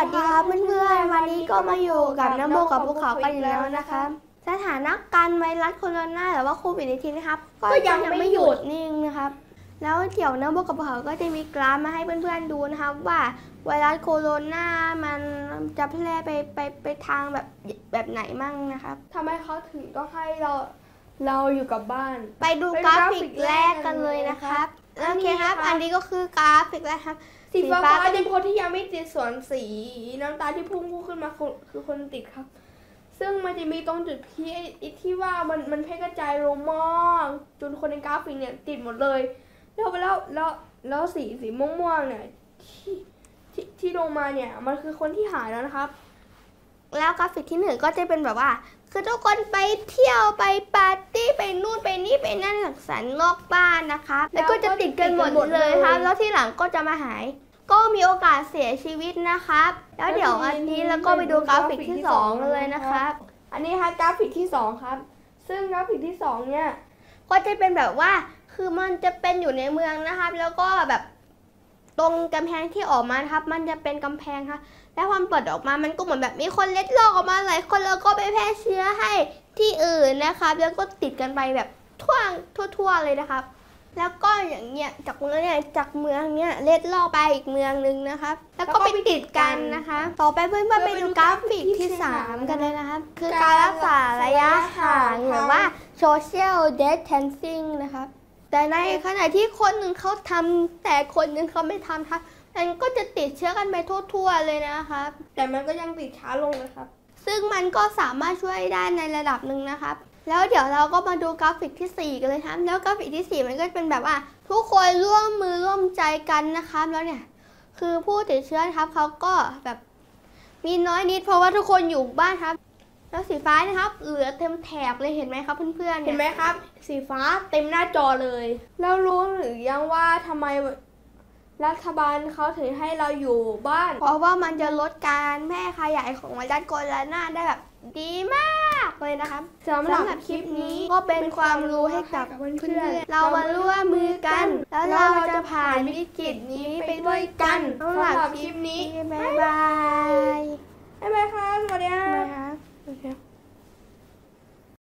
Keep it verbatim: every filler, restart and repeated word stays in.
สดีครับเพื่อนๆวันนี้ก็มาอยู่กับน้ำโบกับภูเขากันอีกแล้วนะคะสถานการณ์ไวรัสโคโรนาหรือว่าโควิด สิบเก้า นะครับก็ยังไม่หยุดนิ่งนะครับแล้วเดี๋ยวน้ำโบกับภูเขาก็จะมีกราฟมาให้เพื่อนๆดูนะครับว่าไวรัสโคโรนามันจะแพร่ไปไปไปทางแบบแบบไหนมั่งนะครับทำไมเขาถึงต้องให้เราเราอยู่กับบ้านไปดูกราฟิกแรกกันเลยนะครับโอเคครับอันนี้ก็คือกราฟิกแรกครับสีฟ้าฟ้าเป็นคนที่ยังไม่ติดส่วนสีน้ำตาลที่พุ่งพุ่งขึ้นมาคือคนติดครับซึ่งมันจะมีตรงจุดพีที่ว่ามันมันแพร่กระจายลงมากจนคนในกราฟิกเนี่ยติดหมดเลยแล้วแล้วแล้วแล้วสีสีม่วงๆเนี่ยที่ที่ที่ลงมาเนี่ยมันคือคนที่หายแล้วนะครับแล้วกราฟิกที่หนึ่งก็จะเป็นแบบว่าคือทุกคนไปเที่ยวไปปาร์ตี้ไปนู่นไปนี่ไปนั่นสังสรรค์นอกบ้านนะคะแล้วก็จะติดกันหมดเลยครับแล้วที่หลังก็จะมาหายก็มีโอกาสเสียชีวิตนะครับแล้วเดี๋ยวอันนี้แล้วก็ไปดูกราฟิกที่สองเลยนะครับอันนี้ค่ะกราฟิกที่สองครับซึ่งกราฟิกที่สองเนี่ยก็จะเป็นแบบว่าคือมันจะเป็นอยู่ในเมืองนะครับแล้วก็แบบตรงกำแพงที่ออกมาครับมันจะเป็นกำแพงค่ะแล้วความเปิดออกมามันก็เหมือนแบบมีคนเล็ดลอดออกมาหลายคนแล้วก็ไปแพร่เชื้อให้ที่อื่นนะครับแล้วก็ติดกันไปแบบทั่วทั่วๆเลยนะครับแล้วก็อย่างเงี้ยจากเมืองเนี่ยจากเมืองเนี้ยเล็ดลอดไปอีกเมืองนึงนะครับแล้วก็ไปติดกันนะคะต่อไปเพื่อนๆไปดูกราฟิกที่สามกันเลยนะครับคือการรักษาระยะห่างหรือว่า social distancing นะครับแต่ในขณะที่คนหนึ่งเขาทำแต่คนหนึ่งเขาไม่ทำครับมันก็จะติดเชื้อกันไปทั่วๆเลยนะครับแต่มันก็ยังติดช้าลงนะครับซึ่งมันก็สามารถช่วยได้ในระดับหนึ่งนะครับแล้วเดี๋ยวเราก็มาดูกราฟิกที่สี่กันเลยครับแล้วกราฟิกที่สี่มันก็เป็นแบบว่าทุกคนร่วมมือร่วมใจกันนะครับแล้วเนี่ยคือผู้ติดเชื้อครับเขาก็แบบมีน้อยนิดเพราะว่าทุกคนอยู่บ้านครับแล้วสีฟ้านะครับเหลือเต็มแถบเลยเห็นไหมครับเพื่อนๆเห็นไหมครับสีฟ้าเต็มหน้าจอเลยแล้วรู้หรือยังว่าทำไมรัฐบาลเขาถึงให้เราอยู่บ้านเพราะว่ามันจะลดการแพร่ขยายของไวรัสโคโรนาได้แบบดีมากเลยนะครับสำหรับคลิปนี้ก็เป็นความรู้ให้กับเพื่อนๆเรามาร่วมมือกันแล้วเราจะผ่านวิกฤตนี้ไปด้วยกันสำหรับคลิปนี้บ๊ายบายบ๊ายบายครับสวัสดีครับ